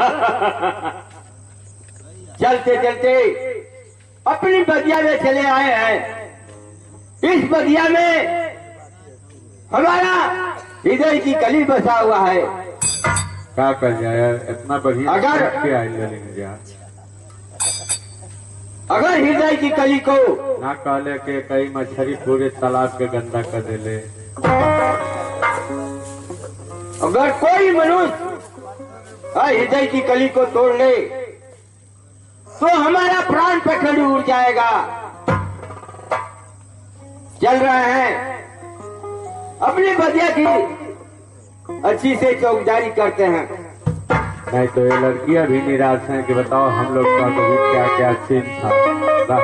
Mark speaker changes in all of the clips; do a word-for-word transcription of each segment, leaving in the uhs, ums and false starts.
Speaker 1: चलते चलते अपनी बगिया में चले आए हैं। इस बगिया में हमारा हृदय की कली बसा हुआ है।
Speaker 2: क्या कर जाए इतना बढ़िया
Speaker 1: अगर अगर हृदय की कली को
Speaker 2: ना कहले के कई मछली पूरे तालाब के गंदा कर देले।
Speaker 1: अगर कोई मनुष्य हृदय की कली को तोड़ ले तो हमारा प्राण पखड़ी उड़ जाएगा। चल रहे हैं अपनी बगिया की अच्छी से चौकीदारी करते हैं।
Speaker 2: नहीं तो ये लड़कियां भी निराश हैं कि बताओ हम लोग का कभी क्या क्या सीन था।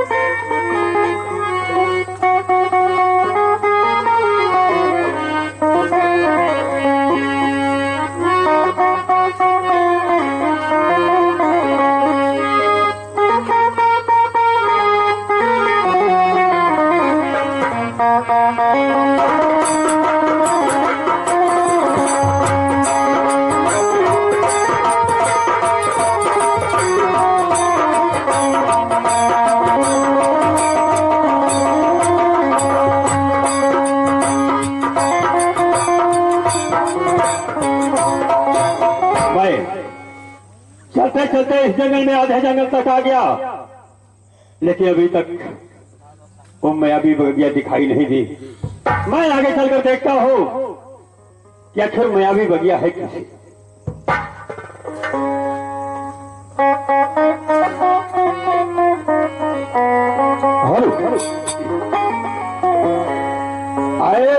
Speaker 3: चलते चलते इस जंगल में आधे जंगल तक आ गया, लेकिन अभी तक वो मायावी बगिया दिखाई नहीं दी। मैं आगे चलकर देखता हूँ कि आखिर मायावी बगिया है कैसे। आए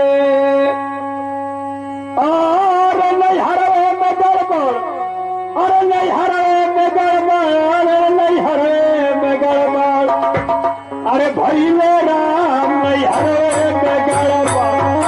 Speaker 3: अरे नहीं हरे में गड़बड़, अरे नहीं हरे में गड़बड़, अरे नहीं हरे में गड़बड़, अरे भाई ले राम नहीं हरे में गड़बड़।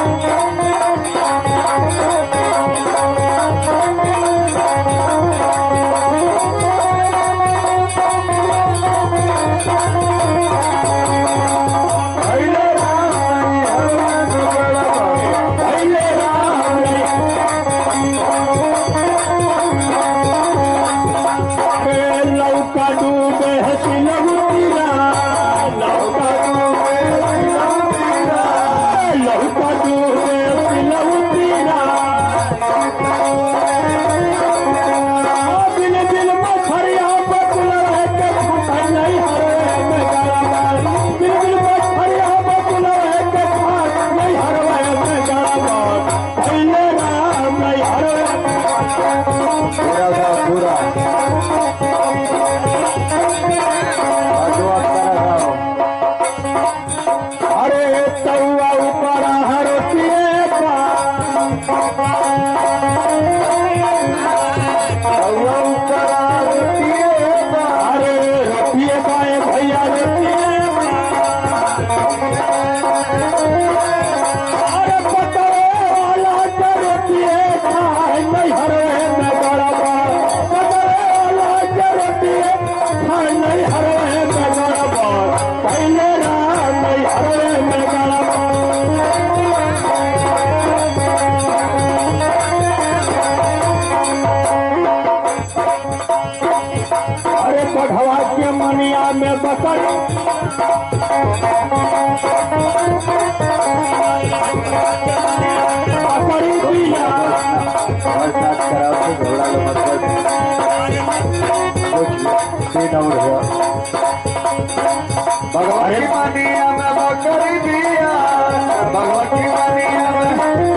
Speaker 1: भगवान की मानिया में बकरी दिया, भगवान की मानिया में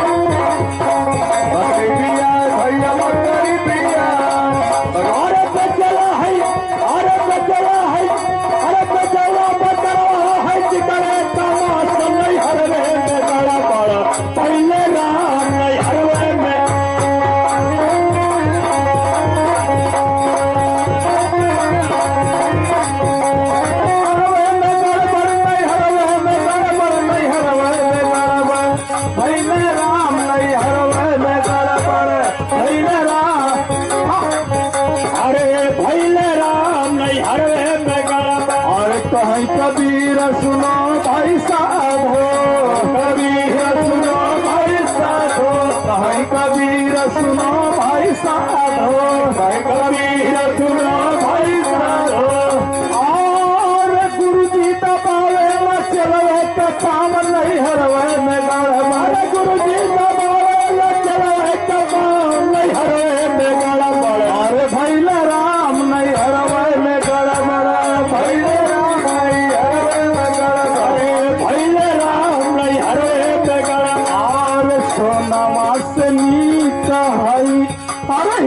Speaker 1: बकरी दिया, भैया बकरी दिया।
Speaker 3: अरे पे चला है, अरे पे चला है, अरे पे चला बकरा है, चिकरे तमाश नहीं हरवे में बड़ा बड़ा, पहले राम नहीं हरवे में।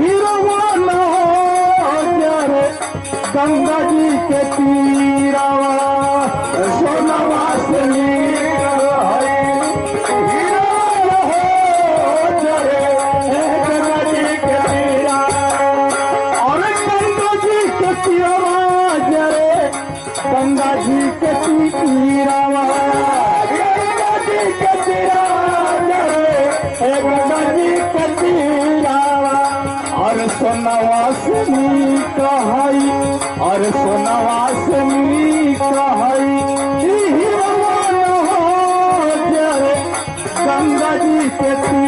Speaker 3: हीरोवन हो जरे गंगा जी के तीरावा सोनवा से नीक हीरोवन हो जरे गंगा जी के तीरा और गंगा जी के तीरावा जरे गंगा जी के तीरावा गंगा जी के तीरावा जरे गंगा जी के तीरावा और सोनवा से नीक हई और सोनवा से नीक हई हीरोवन हो जरे गंगा जी के